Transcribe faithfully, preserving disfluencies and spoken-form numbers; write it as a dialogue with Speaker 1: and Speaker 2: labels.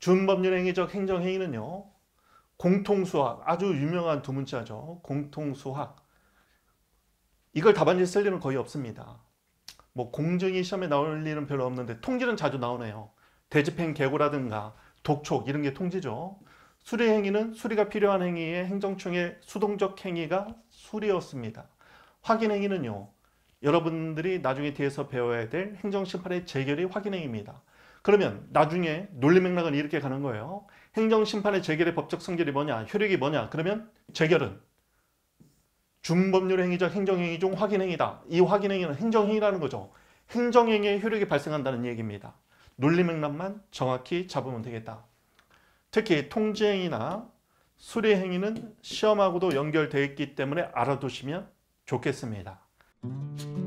Speaker 1: 준법률행위적 행정행위는요, 공통수학, 아주 유명한 두 문자죠. 공통수학. 이걸 답안지에 쓸 일은 거의 없습니다. 뭐 공정위 시험에 나올 일은 별로 없는데 통지는 자주 나오네요. 대집행 계고라든가 독촉 이런 게 통지죠. 수리행위는 수리가 필요한 행위의 행정충의 수동적 행위가 수리였습니다. 확인행위는요, 여러분들이 나중에 뒤에서 배워야 될 행정심판의 재결이 확인행위입니다. 그러면 나중에 논리맥락은 이렇게 가는 거예요. 행정심판의 재결의 법적 성질이 뭐냐, 효력이 뭐냐. 그러면 재결은 준법률행위적 행정행위 중 확인행위다. 이 확인행위는 행정행위라는 거죠. 행정행위의 효력이 발생한다는 얘기입니다. 논리맥락만 정확히 잡으면 되겠다. 특히 통지행위나 수리행위는 시험하고도 연결되어 있기 때문에 알아두시면 좋겠습니다.